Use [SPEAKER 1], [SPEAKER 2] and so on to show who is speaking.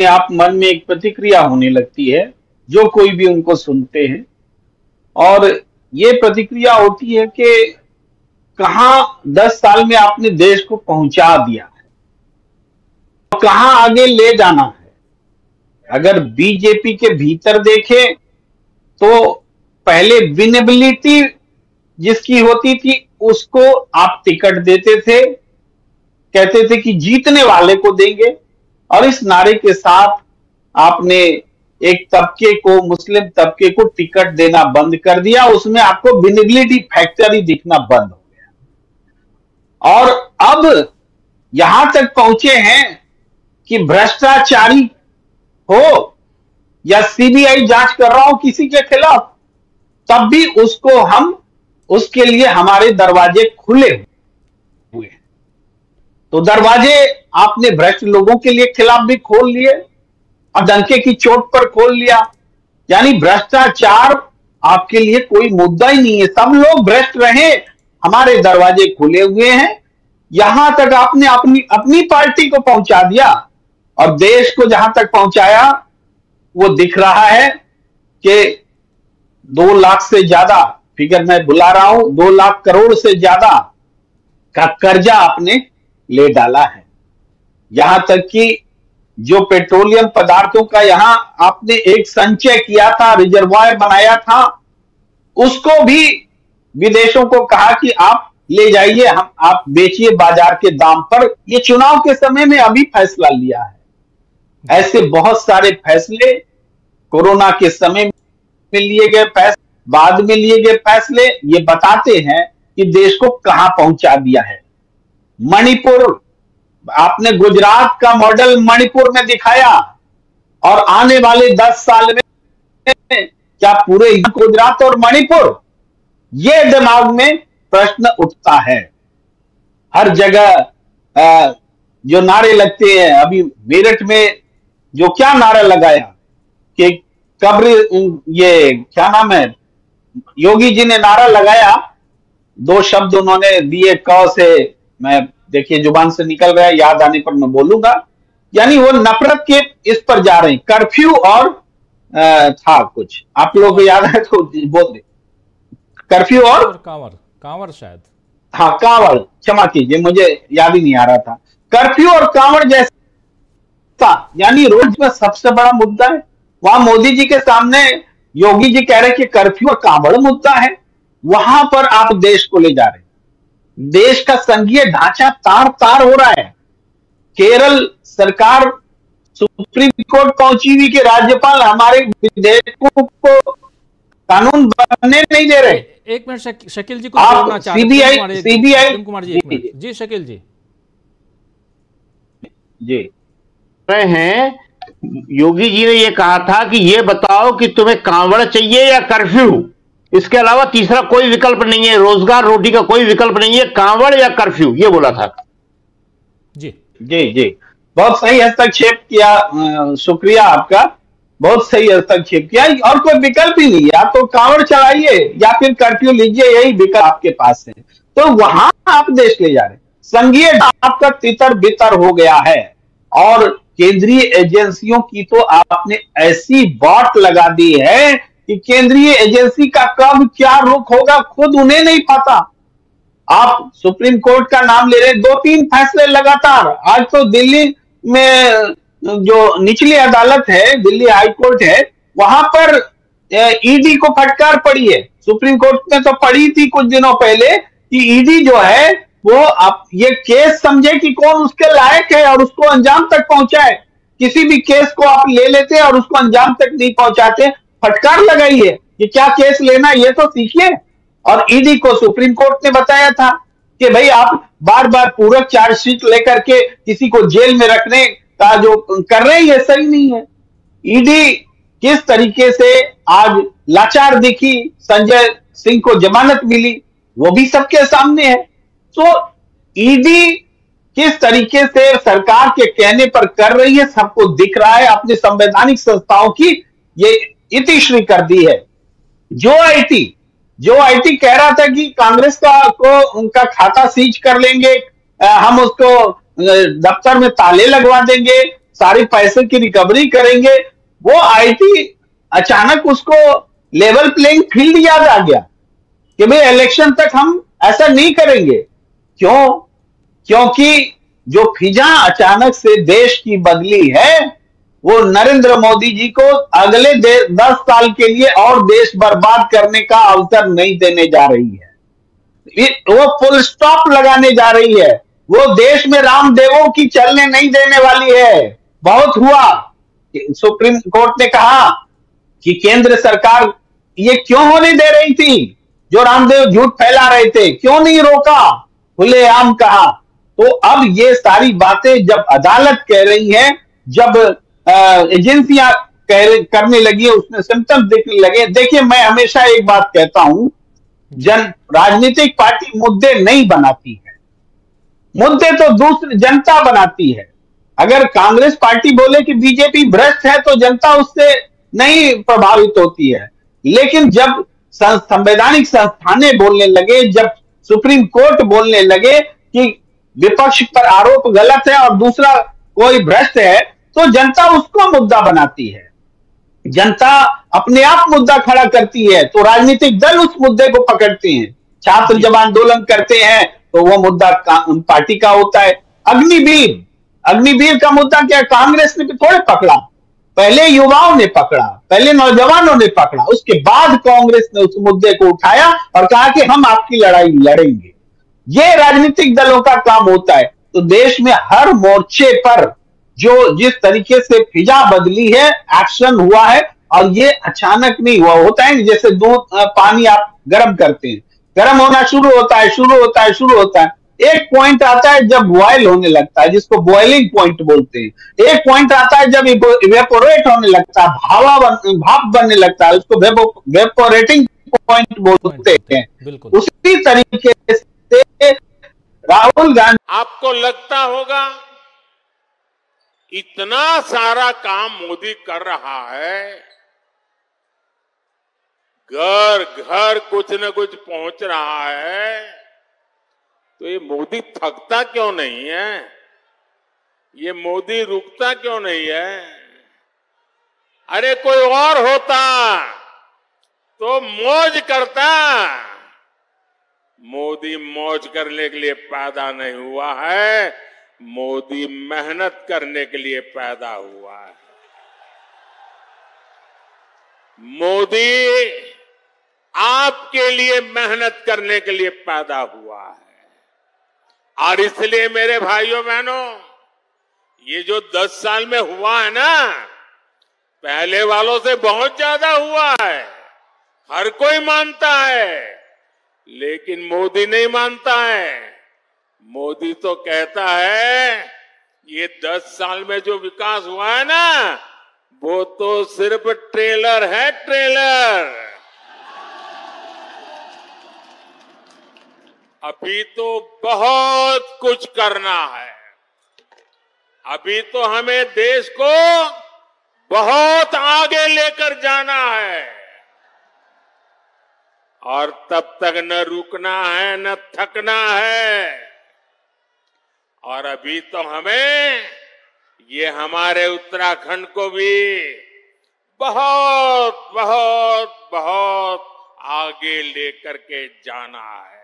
[SPEAKER 1] आप मन में एक प्रतिक्रिया होने लगती है, जो कोई भी उनको सुनते हैं। और ये प्रतिक्रिया होती है कि कहां 10 साल में आपने देश को पहुंचा दिया है, कहां आगे ले जाना है। अगर बीजेपी के भीतर देखें तो पहले विनेबिलिटी जिसकी होती थी उसको आप टिकट देते थे, कहते थे कि जीतने वाले को देंगे, और इस नारे के साथ आपने एक तबके को, मुस्लिम तबके को टिकट देना बंद कर दिया। उसमें आपको विनेबिलिटी फैक्टर ही दिखना बंद हो गया। और अब यहां तक पहुंचे हैं कि भ्रष्टाचारी हो या सीबीआई जांच कर रहा हो किसी के खिलाफ, तब भी उसके लिए हमारे दरवाजे खुले हुए हैं। तो दरवाजे आपने भ्रष्ट लोगों के लिए खिलाफ भी खोल लिए और डंके की चोट पर खोल लिया। यानी भ्रष्टाचार आपके लिए कोई मुद्दा ही नहीं है, सब लोग भ्रष्ट रहे, हमारे दरवाजे खुले हुए हैं। यहां तक आपने अपनी पार्टी को पहुंचा दिया, और देश को जहां तक पहुंचाया वो दिख रहा है कि 2 लाख से ज्यादा, फिगर मैं बुला रहा हूं, 2 लाख करोड़ से ज्यादा का कर्जा आपने ले डाला है। यहां तक कि जो पेट्रोलियम पदार्थों का यहां आपने एक संचय किया था, रिजर्वायर बनाया था, उसको भी विदेशों को कहा कि आप ले जाइए, आप बेचिए बाजार के दाम पर। ये चुनाव के समय में अभी फैसला लिया है। ऐसे बहुत सारे फैसले कोरोना के समय में लिए गए, फैसले बाद में लिए गए फैसले, ये बताते हैं कि देश को कहां पहुंचा दिया है। मणिपुर, आपने गुजरात का मॉडल मणिपुर में दिखाया, और आने वाले 10 साल में क्या पूरे गुजरात और मणिपुर, ये दिमाग में प्रश्न उठता है। हर जगह जो नारे लगते हैं, अभी मेरठ में जो क्या नारा लगाया कि कब्र, ये क्या नाम है, योगी जी ने नारा लगाया, 2 शब्द उन्होंने दिए, क से, मैं देखिए जुबान से निकल रहा है, याद आने पर मैं बोलूंगा। यानी वो नफरत के इस पर जा रहे हैं, कर्फ्यू और था कुछ, आप लोगों को याद है तो बोल दे, कर्फ्यू और
[SPEAKER 2] कांवड़ शायद,
[SPEAKER 1] हाँ कांवड़, क्षमा कीजिए मुझे याद ही नहीं आ रहा था। कर्फ्यू और कांवड़ जैसा, यानी रोज में सबसे बड़ा मुद्दा है। वहां मोदी जी के सामने योगी जी कह रहे कि कर्फ्यू और कांवड़ मुद्दा है, वहां पर आप देश को ले जा रहे हैं। देश का संघीय ढांचा तार तार हो रहा है। केरल सरकार सुप्रीम कोर्ट पहुंची हुई कि राज्यपाल हमारे विधेयकों को कानून बनने नहीं दे रहे।
[SPEAKER 2] एक मिनट शकील जी को जोड़ना चाहते हैं, सीबीआई कुमार जी, एक मिनट जी, शकील जी
[SPEAKER 3] जी रहे हैं। योगी जी ने ये कहा था कि ये बताओ कि तुम्हें कांवड़ चाहिए या कर्फ्यू, इसके अलावा तीसरा कोई विकल्प नहीं है, रोजगार रोटी का कोई विकल्प नहीं है, कांवड़ या कर्फ्यू, ये बोला था।
[SPEAKER 2] जी
[SPEAKER 1] जी जी, बहुत सही हस्तक्षेप किया, शुक्रिया आपका, बहुत सही हस्तक्षेप किया। और कोई विकल्प ही नहीं, या तो कांवड़ चढ़ाइए या फिर कर्फ्यू लीजिए, यही विकल्प आपके पास है। तो वहां आप देश ले जा रहे हैं। संघीय आपका तितर बितर हो गया है, और केंद्रीय एजेंसियों की तो आपने ऐसी बाट लगा दी है कि केंद्रीय एजेंसी का कब क्या रुख होगा खुद उन्हें नहीं पता। आप सुप्रीम कोर्ट का नाम ले रहे, 2-3 फैसले लगातार। आज तो दिल्ली में जो निचली अदालत है, दिल्ली हाई कोर्ट है, वहां पर ईडी को फटकार पड़ी है। सुप्रीम कोर्ट में तो पड़ी थी कुछ दिनों पहले कि ईडी जो है वो आप ये केस समझे कि कौन उसके लायक है और उसको अंजाम तक पहुंचाए। किसी भी केस को आप ले लेते हैं और उसको अंजाम तक नहीं पहुंचाते, फटकार लगाई है कि क्या केस लेना ये तो सीखिए। और ईडी को सुप्रीम कोर्ट ने बताया था कि भाई आप बार बार पूरक चार्जशीट लेकर के किसी को जेल में रखने का जो कर रहे हैं ये सही नहीं है। ईडी किस तरीके से आज लाचार दिखी, संजय सिंह को जमानत मिली, वो भी सबके सामने है। तो ईडी किस तरीके से सरकार के कहने पर कर रही है सबको दिख रहा है। अपनी संवैधानिक संस्थाओं की ये इतिश्री कर दी है। जो आईटी कह रहा था कि कांग्रेस को उनका खाता सीज कर लेंगे, हम उसको दफ्तर में ताले लगवा देंगे, सारे पैसे की रिकवरी करेंगे, वो आईटी अचानक उसको लेवल प्लेइंग फील्ड याद आ गया कि भाई इलेक्शन तक हम ऐसा नहीं करेंगे। क्यों? क्योंकि जो फिजा अचानक से देश की बदली है, वो नरेंद्र मोदी जी को अगले 10 साल के लिए और देश बर्बाद करने का अवसर नहीं देने जा रही है। वो फुल स्टॉप लगाने जा रही है। वो देश में रामदेवों की चलने नहीं देने वाली है। बहुत हुआ। सुप्रीम कोर्ट ने कहा कि केंद्र सरकार ये क्यों होने दे रही थी, जो रामदेव झूठ फैला रहे थे, क्यों नहीं रोका, खुलेआम कहा। तो अब ये सारी बातें जब अदालत कह रही है, जब एजेंसियां करने लगी है, उसमें सिम्टम्स दिखने लगे। देखिए, मैं हमेशा एक बात कहता हूं, राजनीतिक पार्टी मुद्दे नहीं बनाती है, मुद्दे तो दूसरी जनता बनाती है। अगर कांग्रेस पार्टी बोले कि बीजेपी भ्रष्ट है तो जनता उससे नहीं प्रभावित होती है, लेकिन जब संवैधानिक संस्थानें बोलने लगे, जब सुप्रीम कोर्ट बोलने लगे कि विपक्ष पर आरोप गलत है और दूसरा कोई भ्रष्ट है, तो जनता उसको मुद्दा बनाती है, जनता अपने आप मुद्दा खड़ा करती है, तो राजनीतिक दल उस मुद्दे को पकड़ते हैं। छात्र जब आंदोलन करते हैं तो वो मुद्दा पार्टी का होता है। अग्निवीर का मुद्दा क्या कांग्रेस ने थोड़े पकड़ा, पहले युवाओं ने पकड़ा, पहले नौजवानों ने पकड़ा, उसके बाद कांग्रेस ने उस मुद्दे को उठाया और कहा कि हम आपकी लड़ाई लड़ेंगे। ये राजनीतिक दलों का काम होता है। तो देश में हर मोर्चे पर जो जिस तरीके से फिजा बदली है, एक्शन हुआ है, और ये अचानक नहीं हुआ। होता है जैसे दूध पानी आप गर्म करते हैं, गर्म होना शुरू होता है, एक पॉइंट आता है जब बॉयल होने लगता है, जिसको बॉइलिंग पॉइंट बोलते हैं। एक पॉइंट आता है जब इवेपोरेट होने लगता है, भाप बनने लगता है, उसको वेपोरेटिंग पॉइंट बोलते हैं। उसी तरीके से राहुल गांधी,
[SPEAKER 4] आपको लगता होगा इतना सारा काम मोदी कर रहा है, घर घर कुछ न कुछ पहुंच रहा है, तो ये मोदी थकता क्यों नहीं है? ये मोदी रुकता क्यों नहीं है? अरे कोई और होता तो मौज करता। मोदी मौज करने के लिए पैदा नहीं हुआ है, मोदी मेहनत करने के लिए पैदा हुआ है। मोदी आपके लिए मेहनत करने के लिए पैदा हुआ है। और इसलिए मेरे भाइयों बहनों, ये जो 10 साल में हुआ है ना, पहले वालों से बहुत ज्यादा हुआ है, हर कोई मानता है, लेकिन मोदी नहीं मानता है। मोदी तो कहता है ये 10 साल में जो विकास हुआ है ना, वो तो सिर्फ ट्रेलर है, ट्रेलर। अभी तो बहुत कुछ करना है। अभी तो हमें देश को बहुत आगे लेकर जाना है, और तब तक न रुकना है न थकना है। और अभी तो हमें ये हमारे उत्तराखंड को भी बहुत बहुत बहुत आगे लेकर के जाना है।